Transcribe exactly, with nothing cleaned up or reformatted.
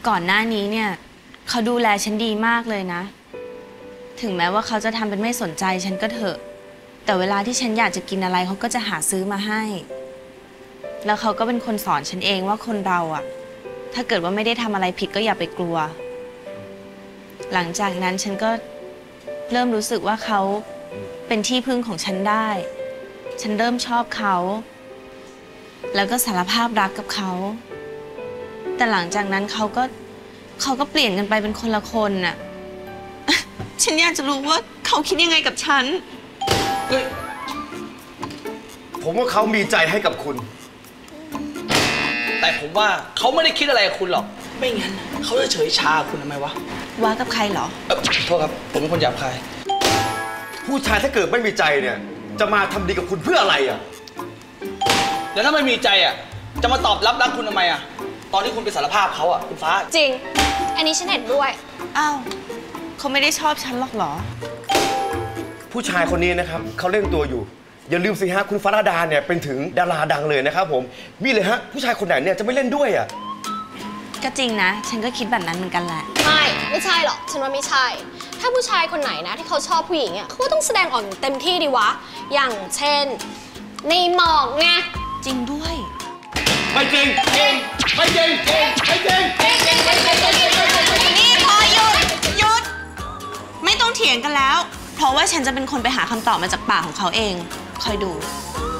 ก่อนหน้านี้เนี่ยเขาดูแลฉันดีมากเลยนะถึงแม้ว่าเขาจะทำเป็นไม่สนใจฉันก็เถอะแต่เวลาที่ฉันอยากจะกินอะไรเขาก็จะหาซื้อมาให้แล้วเขาก็เป็นคนสอนฉันเองว่าคนเราอะถ้าเกิดว่าไม่ได้ทำอะไรผิดก็อย่าไปกลัวหลังจากนั้นฉันก็เริ่มรู้สึกว่าเขาเป็นที่พึ่งของฉันได้ฉันเริ่มชอบเขาแล้วก็สารภาพรักกับเขาแต่หลังจากนั้นเขาก็เขาก็เปลี่ยนกันไปเป็นคนละคนน่ะ ฉันอยากจะรู้ว่าเขาคิดยังไงกับฉันเฮ้ยผมว่าเขามีใจให้กับคุณแต่ผมว่าเขาไม่ได้คิดอะไรกับคุณหรอกไม่งั้นเขาจะเฉยชาคุณทำไมวะว่ากับใครเหรอเออโทษครับผมเป็นคนหยาบคายผู้ชายถ้าเกิดไม่มีใจเนี่ยจะมาทำดีกับคุณเพื่ออะไรอ่ะแล้วถ้าไม่มีใจอ่ะจะมาตอบรับรักคุณทำไมอ่ะตอนที่คุณไปสารภาพเขาอ่ะคุณฟ้าจริงอันนี้ฉันเห็นด้วยอ้าวเขาไม่ได้ชอบฉันหรอกเหรอผู้ชายคนนี้นะครับเขาเล่นตัวอยู่อย่าลืมสิฮะคุณฟ้าดาเนี่ยเป็นถึงดาราดังเลยนะครับผมมีเลยฮะผู้ชายคนไหนเนี่ยจะไม่เล่นด้วยอ่ะก็จริงนะฉันก็คิดแบบนั้นเหมือนกันแหละไม่ไม่ใช่หรอกฉันว่าไม่ใช่ถ้าผู้ชายคนไหนนะที่เขาชอบผู้หญิงอ่ะเขาก็ต้องแสดงออกเต็มที่ดีวะอย่างเช่นในหมอกไงจริงด้วยไม่จริงจริงไม่จริงจริงไม่จริงนี่พอหยุดหยุดไม่ต้องเถียงกันแล้วเพราะว่าฉันจะเป็นคนไปหาคำตอบมาจากปากของเขาเองคอยดู